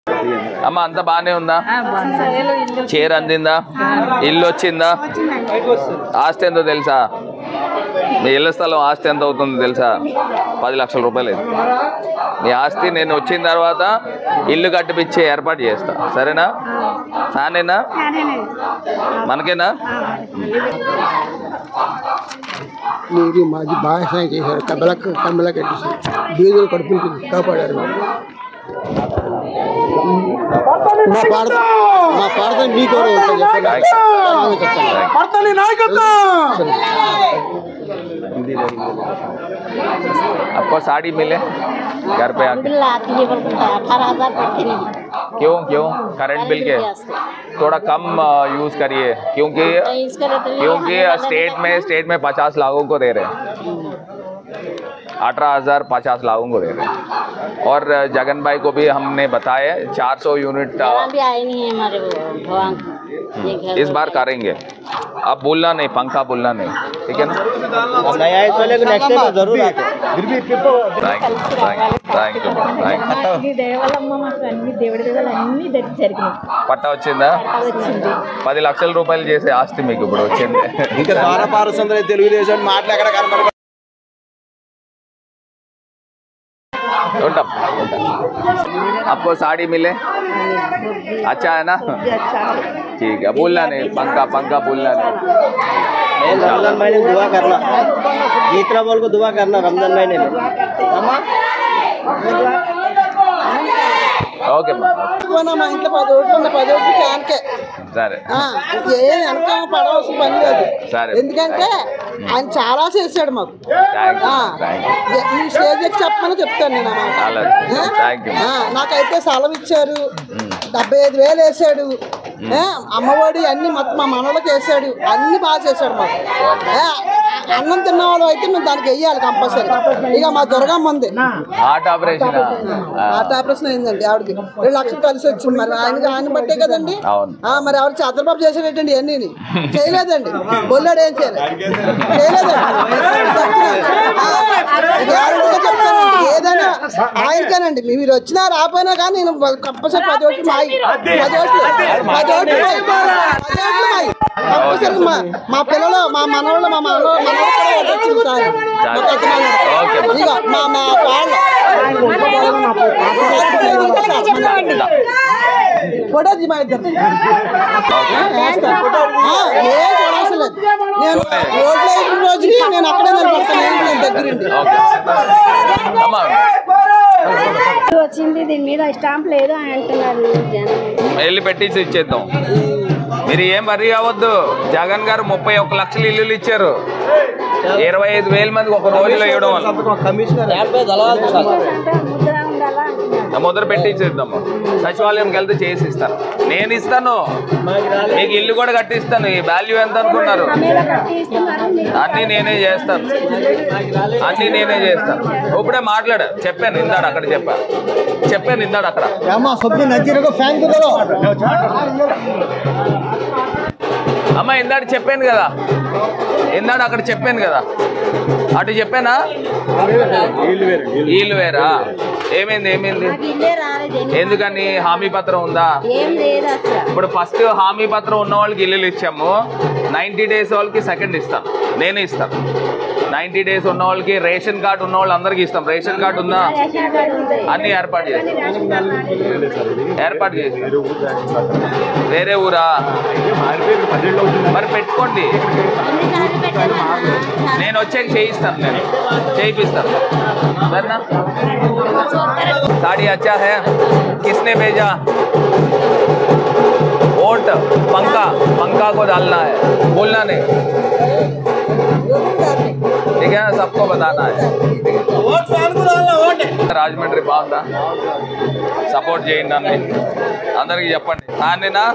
అమ్మ అంత బానే ఉందా? చీర అందిందా? ఇల్లు వచ్చిందా? ఆస్తి ఎంతో తెలుసా? మీ ఇళ్ల స్థలం ఆస్తి ఎంత అవుతుందో తెలుసా? 10 లక్షల రూపాయలు. మీ ఆస్తి నేను వచ్చిన తర్వాత ఇల్లు కట్టిపిచ్చే ఏర్పాటు చేస్తా, సరేనా? నానేనా? మనకేనా? మీరు మాది బాగా సాయం చేశారు. కమ్మల కట్టేసి బీదులు కడుపులు కాపాడారు. మా పాడత మీకు आपको साड़ी मिले घर पे आके? 18,000 क्यों करंट बिल के थोड़ा कम यूज करिए, क्योंकि स्टेट में 50 लाखों को दे रहे हैं, 18,000 50 लाखों को दे रहे हैं। और जगन भाई को भी हमने बताया 400 यूनिट भी आए नहीं है हमारे इस बार करेंगे। अब बोलना नहीं, पंखा बोलना नहीं, ठीक है ना? नेक्स्ट टाइम जरूर आते। పట్టా వచ్చిందా? 10 లక్షల రూపాయలు చేసే ఆస్తి మీకు ఇప్పుడు వచ్చింది. ఇంకా ద్వారపారసుందరి తెలుగుదేశం మాటలు ఎక్కడ కనబడదు. आपको साड़ी मिले? अच्छा है ना? ठीक है, बोलना नहीं, पंखा बोलना नहीं। रमजान महीने में दुआ करना, जीतरा बोल को दुआ करना रमजान महीने में। ఓకే మా ఇంట్లో 10 ఓట్లు 10 ఓట్లు ఫ్యాన్కే. సరే, ఏం వెనక పడవలసిన పని లేదు. సరే, ఎందుకంటే ఆయన చాలా చేశాడు మాకు. స్టేజ్ ఎక్కి చెప్పమని చెప్తాను నేను అన్నమాట. నాకైతే సెలవు ఇచ్చారు, 75,000 వేసాడు, అమ్మఒడి అన్ని మొత్తం మా మనోళ్ళకి వేసాడు, అన్ని బాగా చేశాడు మాకు. అన్నం తిన్నవాళ్ళు అయితే మేము దానికి వెయ్యాలి కంపల్సరీ. ఇక మా దుర్గమ్మ ఉంది, హార్ట్ ఆపరేషన్ అయిందండి ఆవిడకి 2 లక్షలు కలిసి వచ్చింది. మరి ఆయన బట్టే కదండి. మరి ఆవిడ చంద్రబాబు చేసేటండి అన్ని చేయలేదండి. బొల్లాడు ఏం చేయలేదండి. ఏదైనా ఆయనకేనండి. మీరు వచ్చినా రాపోయినా కానీ నేను కంపల్సరీ 10 ఓట్లు మాయి, 10 ఓట్లు మాయి కంపల్సరీ. మా పిల్లలు మా మనవాళ్ళు ఇక మా వాళ్ళు ఫోటో మా ఇద్దరు ఏ చూడాల్సలేదు. నేను ఓట్లు వేసిన రోజుకి నేను అక్కడే నిలబడతాను దగ్గరుండి. వచ్చింది దీని మీద స్టాంప్ లేదు అని అంటున్నారు. వెళ్ళి పెట్టించి ఇచ్చేద్దాం. మీరు ఏం వరి కావద్దు. జగన్ గారు 31 లక్షలు ఇల్లులు ఇచ్చారు. 25,000 మందికి ఒక రోజులో ఇవ్వడం వల్ల ముద్ర పెట్టించేద్దాము. సచివాలయంకి వెళ్తే చేసి ఇస్తాను, నేను ఇస్తాను, మీకు ఇల్లు కూడా కట్టిస్తాను. ఈ వాల్యూ ఎంత అనుకున్నారు? అన్నీ నేనే చేస్తాను. ఇప్పుడే మాట్లాడా, చెప్పాను ఇందాడు అక్కడ, చెప్పాను ఇందాడు అక్కడ. అమ్మ ఇందాడు చెప్పాను కదా, అక్కడ చెప్పాను కదా, అటు చెప్పానా? ఇల్లు వేరా? ఏమైంది? ఎందుకని? హామీ పత్రం ఉందా? ఇప్పుడు ఫస్ట్ హామీ పత్రం ఉన్న వాళ్ళకి ఇల్లులు ఇచ్చాము. 90 డేస్ వాళ్ళకి సెకండ్ ఇస్తాను, నేనే ఇస్తాను. 90 డేస్ ఉన్న వాళ్ళకి, రేషన్ కార్డు ఉన్న వాళ్ళు అందరికి ఇస్తాం. రేషన్ కార్డు ఉందా? అన్ని ఏర్పాటు చేస్తాం. వేరే ఊరా? మరి పెట్టుకోండి, నేను వచ్చాక చేయిస్తాను, నేను చేయిస్తాను. సరేనా? साड़ी अच्छा है, किसने भेजा? वोट पंखा को डालना है, बोलना नहीं, ठीक है? सबको बताना है. రాజమండ్రి బాగుందా? సపోర్ట్ చేయండి అన్ని, అందరికి చెప్పండి. నాన్నేనా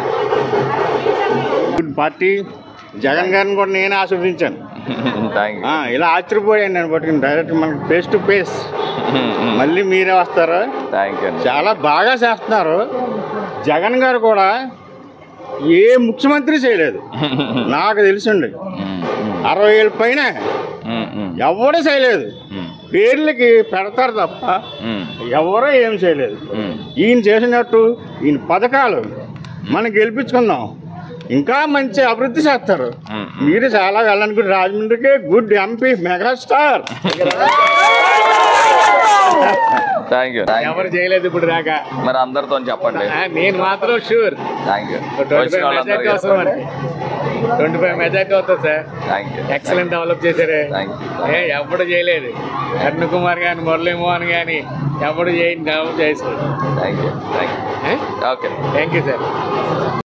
పార్టీ జగన్ గారిని కూడా నేనే ఆశీర్వదించాను. ఇలా ఆశ్చర్యపోయాను నేను పట్టుకుని. డైరెక్ట్ మనకు ఫేస్ టు ఫేస్ మళ్ళీ మీరే వస్తారు. చాలా బాగా చేస్తున్నారు. జగన్ గారు కూడా ఏ ముఖ్యమంత్రి చేయలేదు నాకు తెలిసిండి. 60 ఏళ్ళ పైన ఎవరు చేయలేదు. పేర్లకి పెడతారు తప్ప ఎవరో ఏం చేయలేదు. ఈయన చేసినట్టు ఈయన పథకాలు మనం గెలిపించుకుందాం, ఇంకా మంచి అభివృద్ధి చేస్తారు. మీరు చాలా వెళ్ళాలనుకుంటే రాజమండ్రికి good MP megastar. Thank you. ఎవరు చేయలేదు ఇప్పుడు దాకా, మరి అందరితో చెప్పండి. నేను మాత్రం షూర్. Thank you. 25 మెజార్టీ వస్తుంది మనకి. 25 మెజార్టీ వస్తుంది sir. Thank you. Excellent develop చేశారు. ఎప్పుడు చేయలేదు. అరుణ్ కుమార్ కానీ మురళీమోహన్ కానీ ఎప్పుడు చేయని డెవలప్ చేశారు. Thank you. Thank you. Okay. Thank you sir.